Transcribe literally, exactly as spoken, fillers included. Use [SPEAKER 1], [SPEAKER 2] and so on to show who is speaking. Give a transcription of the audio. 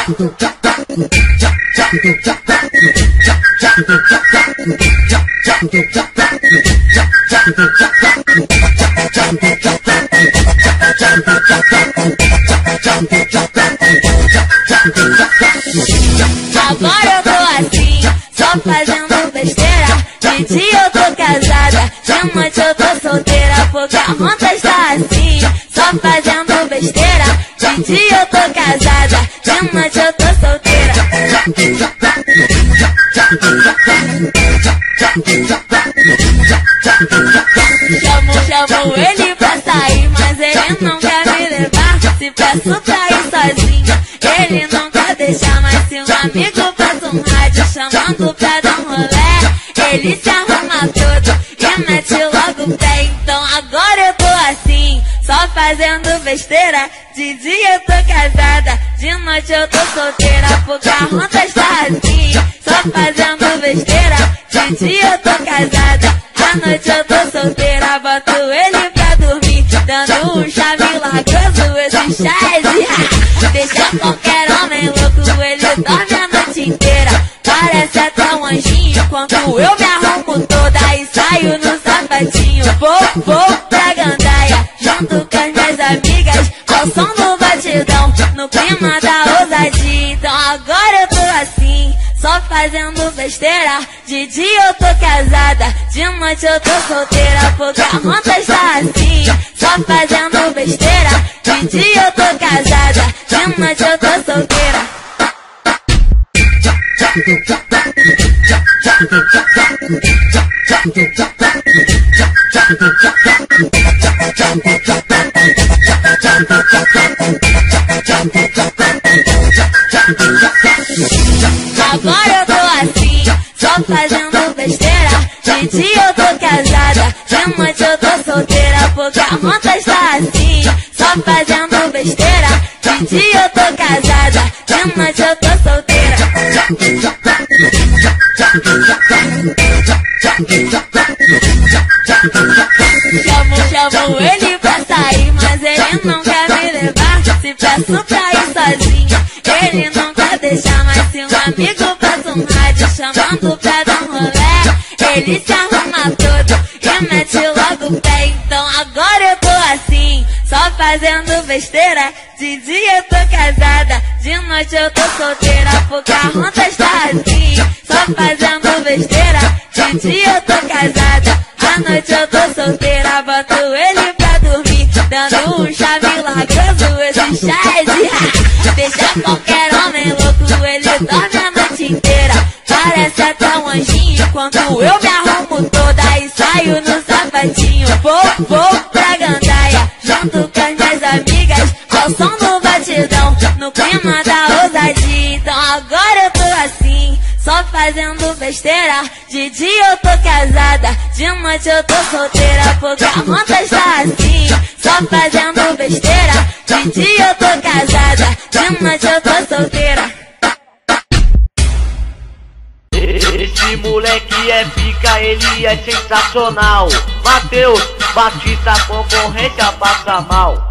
[SPEAKER 1] Agora eu tô assim, só fazendo besteira. De dia eu tô casada, de noite eu tô solteira. Porque a ronda está assim, só fazendo besteira. De dia eu tô casada, de noite eu tô solteira. Chamo, chamo ele pra sair, mas ele não quer me levar. Se peço pra ir sozinha, ele não quer deixar. Mas se um amigo faz um rádio chamando pra dar um rolê, ele se arruma todo e mete logo o pé. Então agora eu tô assim, só fazendo besteira. De dia eu tô casada, de noite eu tô solteira. Porque a ronda está assim, só fazendo besteira. De dia eu tô casada, à noite eu tô solteira. Boto ele pra dormir, dando um chave largoso. Esse chás, deixa qualquer homem louco. Ele dorme a noite inteira, parece até um anjinho. Enquanto eu me arrumo toda e saio no sapatinho. Vou, vou pra gandaia, junto com as minhas amigas, ao som do batidão, no clima da ousadia. Então agora eu tô assim, só fazendo besteira. De dia eu tô casada, de noite eu tô solteira. Porque a ronda está assim, só fazendo besteira. De dia eu tô casada, de noite eu tô solteira. Agora eu tô assim, só fazendo besteira. De dia eu tô casada, de noite eu tô solteira. Porque a ronda está assim, só fazendo besteira. De dia eu tô casada, de noite eu tô solteira. Chamo, chamo ele pra sair, mas ele não quer me levar. Se peço pra ir sozinha, ele não quer deixar. Mas se um amigo faz um rádio chamando pra dar um rolê, ele se arruma todo e mete logo o pé. Então agora eu tô assim, só fazendo besteira. De dia eu tô casada, de noite eu tô solteira. Porque a ronda está assim, só fazendo besteira. De dia eu tô casada, à noite eu tô solteira. Boto ele pra dormir, dando um chave largoso. Esse chás, deixa qualquer homem louco. Ele dorme a noite inteira, parece até um anjinho. Enquanto eu me arrumo toda e saio no sapatinho. Vou, vou pra gandaia, junto com as minhas amigas, ao som do batidão, no clima da ousadia. Então agora eu tô assim, só fazendo besteira. De dia eu tô casada, de noite eu tô solteira. Porque a ronda está assim, só fazendo besteira. De dia eu tô casada, de noite eu tô solteira.
[SPEAKER 2] Esse moleque é pica, ele é sensacional. Mateus, Batista, concorrência passa mal.